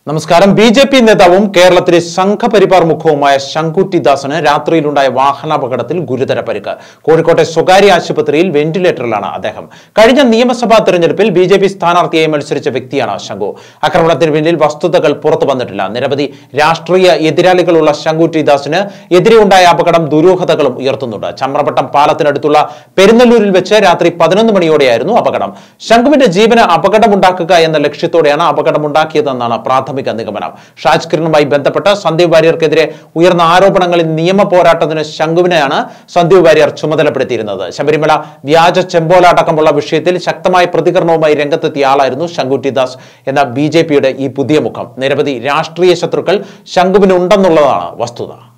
നമസ്കാരം. ബി.ജെ.പി. നേതാവും കേരളത്തിലെ സംഘപരിവാർ മുഖവുമായ ശങ്കുറ്റി ദാസിന് രാത്രിയിലുണ്ടായ വാഹനാപകടത്തിൽ ഗുരുതര പരിക്ക്. കോഴിക്കോട്ടെ സ്വകാര്യ ആശുപത്രിയിൽ വെന്റിലേറ്ററിലാണ് അദ്ദേഹം. കഴിഞ്ഞ നിയമസഭാ തെരഞ്ഞെടുപ്പിൽ ബി.ജെ.പി. സ്ഥാനാർത്ഥിയായി മത്സരിച്ച വ്യക്തിയാണ് ശങ്കു. ആക്രമണത്തിന് പിന്നിൽ വസ്തുതകൾ പുറത്തു വന്നിട്ടില്ല. നിരവധി രാഷ്ട്രീയ എതിരാളികളുള്ള ശങ്കുറ്റി ദാസിന് എതിരെ ഉണ്ടായ അപകടം ദുരൂഹതകളും ഉയർത്തുന്നുണ്ട്. ചമ്രവട്ടം പാലത്തിനടുത്തുള്ള പെരുന്നല്ലൂരിൽ വെച്ച് രാത്രി 11 മണിയോടെയായിരുന്നു അപകടം. ശങ്കുവിന്റെ ജീവന് അപകടമുണ്ടാക്കുക എന്ന ലക്ഷ്യത്തോടെയാണ് അപകടമുണ്ടാക്കിയതെന്നാണ് പ്രാഥമിക നിഗമനം. ഷാജ് കിരണുമായി ബന്ധപ്പെട്ട് സന്ദീപ് വാര്യർക്കെതിരെ ഉയർന്ന ആരോപണങ്ങളിൽ നിയമ പോരാട്ടത്തിന് ശങ്കുവിനെയാണ് സന്ദീപ് വാര്യർ ചുമതലപ്പെടുത്തിയിരുന്നത്. ശബരിമല വ്യാജ ചെമ്പോല അടക്കമുള്ള വിഷയത്തിൽ ശക്തമായ പ്രതികരണവുമായി രംഗത്തെത്തിയ ആളായിരുന്നു ശങ്കുറ്റി ദാസ് എന്ന ബി.ജെ.പിയുടെ ഈ പുതിയ മുഖം. നിരവധി രാഷ്ട്രീയ ശത്രുക്കൾ ശങ്കുവിന് ഉണ്ടെന്നുള്ളതാണ് വസ്തുത.